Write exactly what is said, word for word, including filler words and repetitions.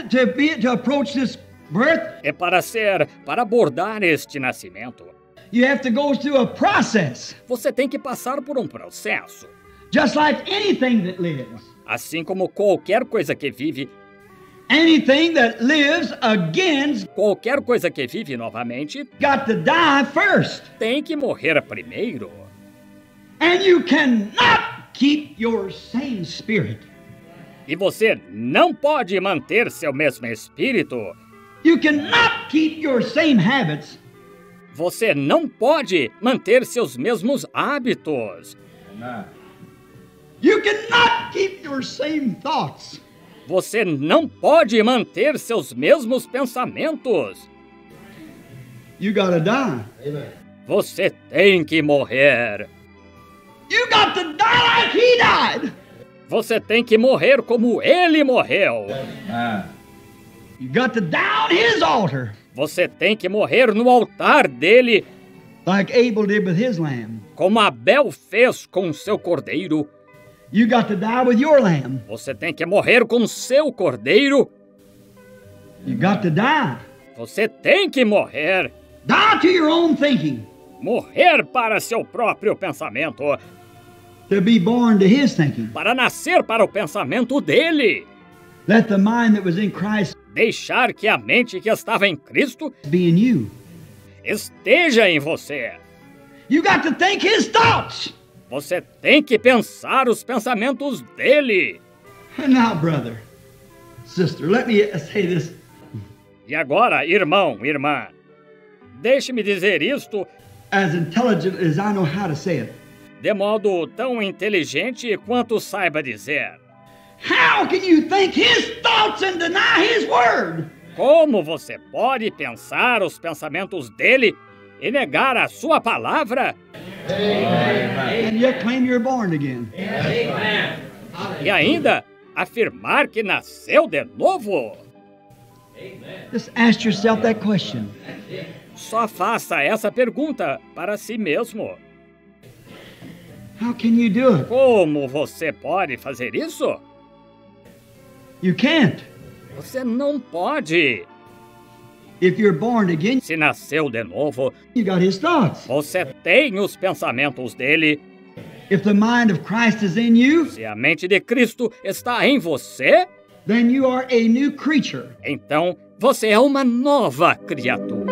to be to approach this birth, É para ser, para abordar este nascimento, you have to go through a process, você tem que passar por um processo. just like anything that lives. Assim como qualquer coisa que vive, Anything that lives again qualquer coisa que vive novamente, got to die first. tem que morrer primeiro. And you cannot keep your same spirit. E você não pode manter seu mesmo espírito. You cannot keep your same habits. Você não pode manter seus mesmos hábitos. You cannot keep your same thoughts. Você não pode manter seus mesmos pensamentos. You gotta die. Você tem que morrer. You got to die like he died. Você tem que morrer como ele morreu. You got to die on his altar, Você tem que morrer no altar dele, like Abel did with his lamb. como Abel fez com seu cordeiro. You got to die with your lamb. Você tem que morrer com seu cordeiro. You got to die. Você tem que morrer. Die to your own thinking, Morrer para seu próprio pensamento. to be born to his thinking. Para nascer para o pensamento dele. Let the mind that was in Christ Deixar que a mente que estava em Cristo be in you. esteja em você. You got to think his thoughts. Você tem que pensar os pensamentos dele. And now, brother, sister, let me say this. E agora, irmão, irmã, deixe-me dizer isto As intelligent as I know how to say it. de modo tão inteligente quanto saiba dizer. How can you think his thoughts and deny his word? Como você pode pensar os pensamentos dele e negar a sua palavra? And yet claim you're born again. E ainda afirmar que nasceu de novo? Just ask yourself that question. Só faça essa pergunta para si mesmo. How can you do it? Como você pode fazer isso? You can't. Você não pode. If you're born again, Se nasceu de novo, you got his thoughts. você tem os pensamentos dele. If the mind of Christ is in you, Se a mente de Cristo está em você, then you are a new creature. então você é uma nova criatura.